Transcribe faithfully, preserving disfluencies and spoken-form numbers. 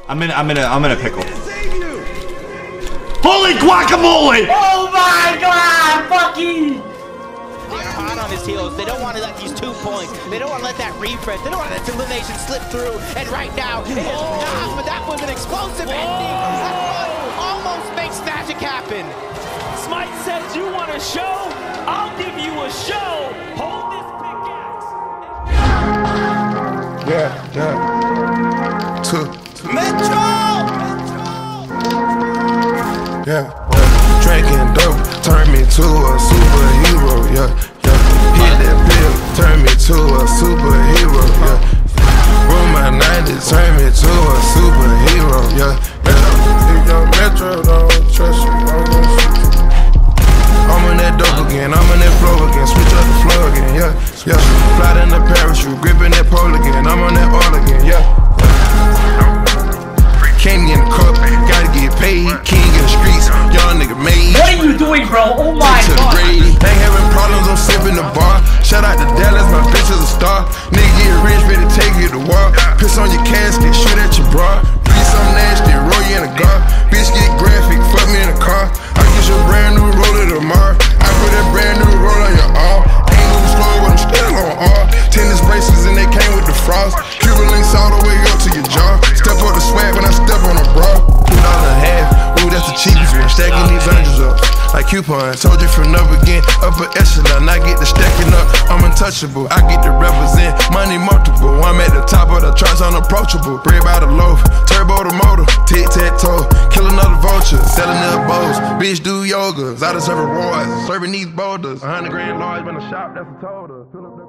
I'm in. I'm in a. I'm in a pickle. Holy guacamole! Oh my God, Bucky! They're hot on his heels. They don't want to let these two points. They don't want to let that refresh. They don't want to let the elimination slip through. And right now, it is not. But that was an explosive Whoa. ending. That almost makes magic happen. Smite says you want a show? I'll give you a show. Hold this pickaxe. Yeah, yeah. Two. Metro! Yeah. Drinking dope turned me to a superhero. Yeah, yeah. Hit that pill, turned me to a superhero. Yeah. Roll my nineties, turned me to a superhero. Yeah, yeah. If your Metro don't trust you, I'm gonna shoot you. I'm on that dope again, I'm on that flow again. Switch up the flow again. Yeah, yeah. Fly in the parachute, gripping that pole again. I'm on that all again. Yeah. Candy in the cup, gotta get paid. King in the streets, young nigga made. What are you doing, bro? Oh my God. Ain't having problems, I'm sipping the bar. Shout out to Dallas, my bitch is a star. Nigga get rich, ready to take you to war. Piss on your casket, shoot at your bra. Breathe something nasty, roll you in a gar. Bitch get graphic, fuck me in a car. I get your brand new roller tomorrow. I put that brand new roll on your arm. Ain't moving slow, but I'm still on R. Tennis braces and they came with the frost. Cuban links all the way up to your jaw. Step up the swag when I step on a bra. Two dollars and a half, ooh, that's the cheapest one. Stacking these hundreds up like coupons. Told you from up again, upper echelon. I get the stacking up, I'm untouchable. I get to represent money multiple. I'm at the top of the charts, unapproachable. Bread by the loaf, turbo the motor, tic tac toe. Kill another vulture, selling their bows. Bitch do yoga, I deserve rewards. Serving these boulders, a hundred grand large, been a shop, that's a total.